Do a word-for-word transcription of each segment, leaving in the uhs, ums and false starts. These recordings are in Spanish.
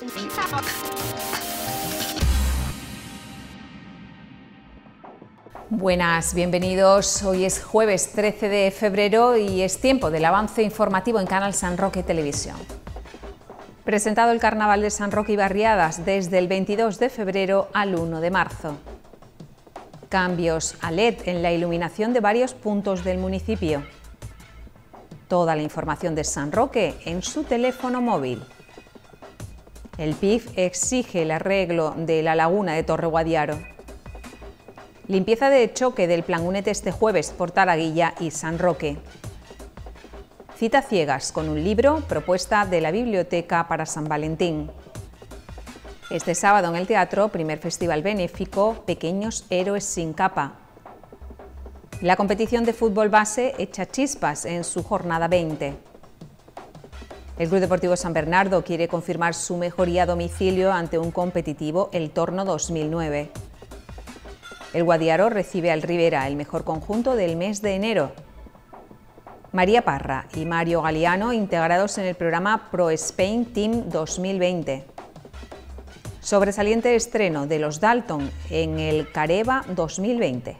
Buenas, bienvenidos. Hoy es jueves trece de febrero y es tiempo del avance informativo en Canal San Roque Televisión. Presentado el Carnaval de San Roque y Barriadas desde el veintidós de febrero al uno de marzo. Cambios a L E D en la iluminación de varios puntos del municipio. Toda la información de San Roque en su teléfono móvil. El P I F exige el arreglo de la laguna de Torre Guadiaro. Limpieza de choque del Plan Únete este jueves por Taraguilla y San Roque. Cita ciegas con un libro, propuesta de la Biblioteca para San Valentín. Este sábado en el teatro, primer festival benéfico Pequeños Héroes sin Capa. La competición de fútbol base echa chispas en su jornada veinte. El Club Deportivo San Bernardo quiere confirmar su mejoría a domicilio ante un competitivo El Torno dos mil nueve. El Guadiaro recibe al Rivera, el mejor conjunto del mes de enero. María Parra y Mario Galiano integrados en el programa Pro Spain Team dos mil veinte. Sobresaliente estreno de los Dalton en el Careva dos mil veinte.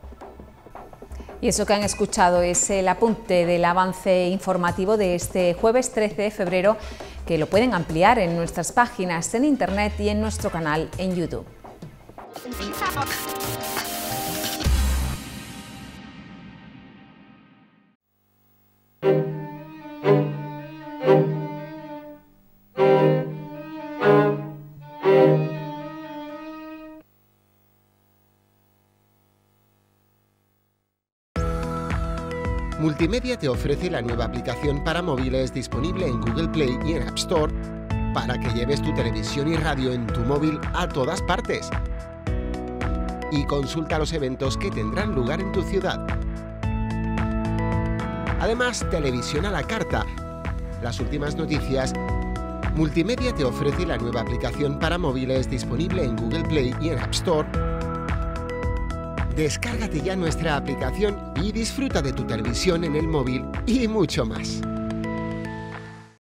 Y eso que han escuchado es el apunte del avance informativo de este jueves trece de febrero, que lo pueden ampliar en nuestras páginas en internet y en nuestro canal en YouTube. Multimedia te ofrece la nueva aplicación para móviles disponible en Google Play y en App Store para que lleves tu televisión y radio en tu móvil a todas partes. Y consulta los eventos que tendrán lugar en tu ciudad. Además, televisión a la carta, las últimas noticias. Multimedia te ofrece la nueva aplicación para móviles disponible en Google Play y en App Store. Descárgate ya nuestra aplicación y disfruta de tu televisión en el móvil y mucho más.